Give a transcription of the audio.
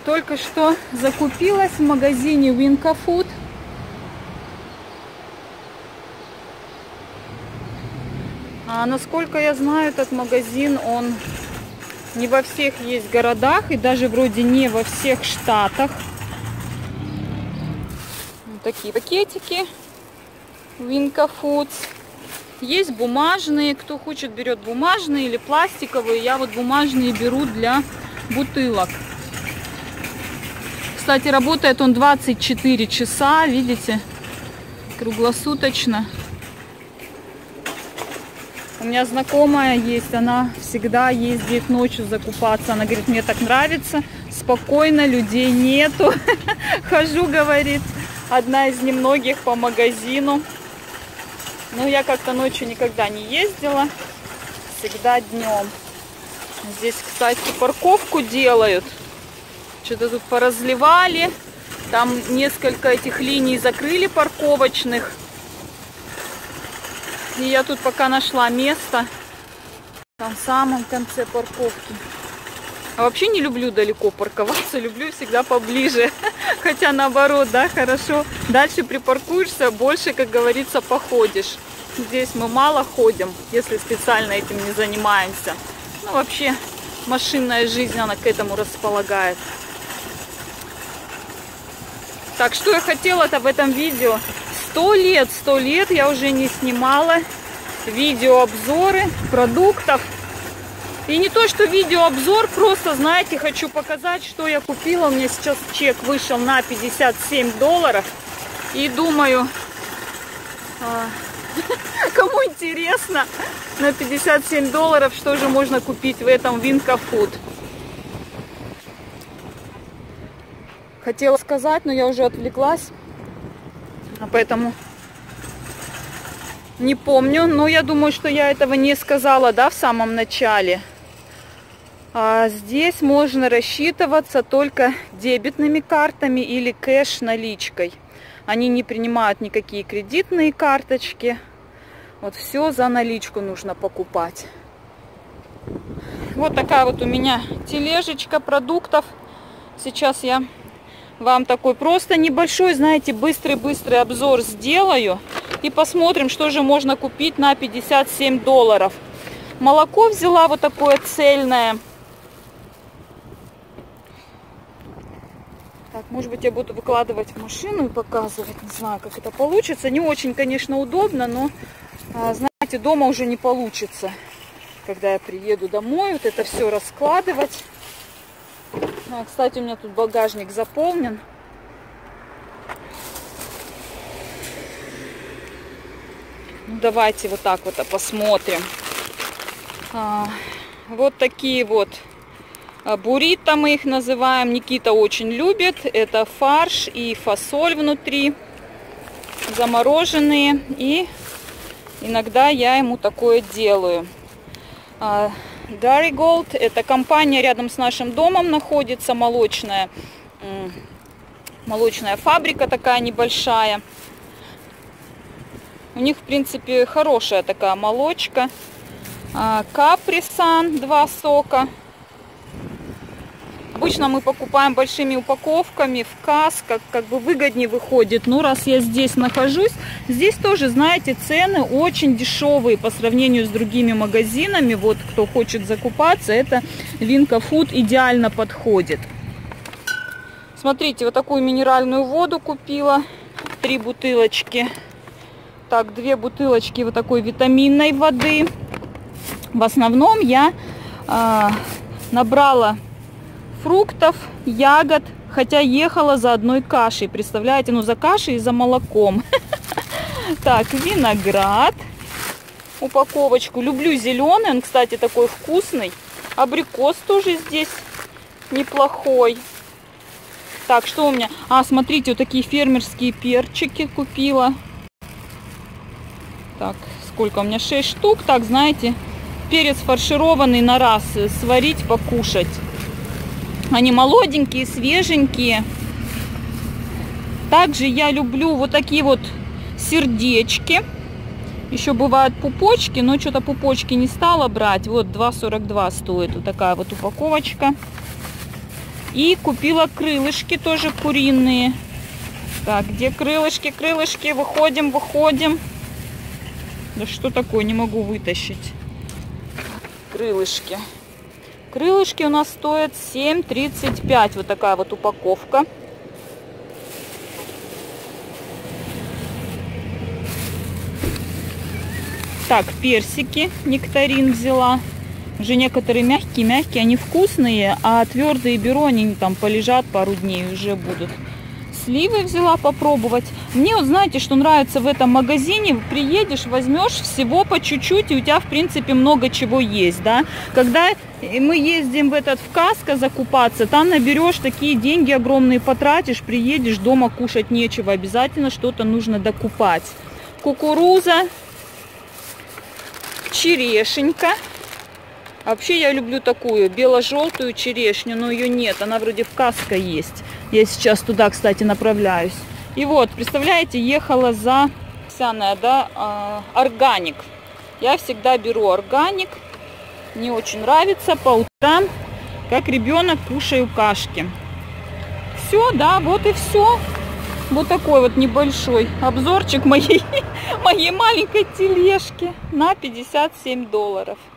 Только что закупилась в магазине Winco Food. А насколько я знаю, этот магазин, он не во всех есть городах и даже вроде не во всех штатах. Вот такие пакетики Winco Foods. Есть бумажные, кто хочет, берет бумажные или пластиковые. Я вот бумажные беру для бутылок. Кстати, работает он 24 часа, видите, круглосуточно. У меня знакомая есть, она всегда ездит ночью закупаться. Она говорит, мне так нравится, спокойно, людей нету. Хожу, говорит, одна из немногих по магазину. Но я как-то ночью никогда не ездила, всегда днем. Здесь, кстати, парковку делают. Что-то тут поразливали. Там несколько этих линий закрыли парковочных. И я тут пока нашла место. Там в самом конце парковки. А вообще не люблю далеко парковаться. Люблю всегда поближе. Хотя наоборот, да, хорошо. Дальше припаркуешься, больше, как говорится, походишь. Здесь мы мало ходим, если специально этим не занимаемся. Ну, вообще, машинная жизнь, она к этому располагает. Так, что я хотела-то в этом видео? 100 лет я уже не снимала видеообзоры продуктов. И не то, что видеообзор, просто, знаете, хочу показать, что я купила. У меня сейчас чек вышел на $57. И думаю, кому интересно, на $57, что же можно купить в этом Winco Food. Хотела сказать, но я уже отвлеклась. Поэтому не помню. Но я думаю, что я этого не сказала, да, в самом начале. Здесь можно рассчитываться только дебетными картами или кэш-наличкой. Они не принимают никакие кредитные карточки. Вот все за наличку нужно покупать. Вот такая вот у меня тележечка продуктов. Сейчас я вам такой просто небольшой, знаете, быстрый обзор сделаю. И посмотрим, что же можно купить на $57. Молоко взяла вот такое цельное. Так, может быть, я буду выкладывать в машину и показывать. Не знаю, как это получится. Не очень, конечно, удобно, но, знаете, дома уже не получится. Когда я приеду домой, вот это все раскладывать. Кстати, у меня тут багажник заполнен. Ну, давайте вот так вот посмотрим. Вот такие вот буррито мы их называем. Никита очень любит. Это фарш и фасоль внутри. Замороженные. И иногда я ему такое делаю. Dairy это компания рядом с нашим домом находится, молочная фабрика такая небольшая. У них, в принципе, хорошая такая молочка. Каприсан 2 сока. Обычно мы покупаем большими упаковками в Касс, как бы выгоднее выходит. Но раз я здесь нахожусь, здесь тоже, знаете, цены очень дешевые по сравнению с другими магазинами. Вот кто хочет закупаться, это Winco Food идеально подходит. Смотрите, вот такую минеральную воду купила. 3 бутылочки. Так, 2 бутылочки вот такой витаминной воды. В основном я набрала фруктов, ягод, хотя ехала за одной кашей, представляете, ну за кашей и за молоком. Так, виноград, упаковочку, люблю зеленый, он, кстати, такой вкусный. Абрикос тоже здесь неплохой. Так, что у меня? Смотрите, вот такие фермерские перчики купила. Так, сколько у меня? 6 штук, так, знаете, перец фаршированный на раз сварить, покушать. Они молоденькие, свеженькие. Также я люблю вот такие вот сердечки. Еще бывают пупочки, но что-то пупочки не стала брать. Вот 2,42 стоит вот такая вот упаковочка. И купила крылышки тоже куриные. Так, где крылышки? Крылышки, выходим, выходим. Да что такое, не могу вытащить. Крылышки. Крылышки у нас стоят 7,35. Вот такая вот упаковка. Так, персики, нектарин взяла. Уже некоторые мягкие, они вкусные, а твердые беру, они там полежат пару дней, уже будут. Сливы взяла попробовать. Мне вот знаете, что нравится в этом магазине? Приедешь, возьмешь всего по чуть-чуть, и у тебя в принципе много чего есть, да? Когда мы ездим в Каско закупаться, там наберешь такие деньги огромные, потратишь, приедешь, дома кушать нечего, обязательно что-то нужно докупать. Кукуруза, черешенька. Вообще я люблю такую бело-желтую черешню, но ее нет, она вроде в Каско есть. Я сейчас туда, кстати, направляюсь. И вот, представляете, ехала за овсяная, да, органик. Я всегда беру органик. Мне очень нравится по утрам, как ребенок, кушаю кашки. Все, да, вот и все. Вот такой вот небольшой обзорчик моей маленькой тележки на $57.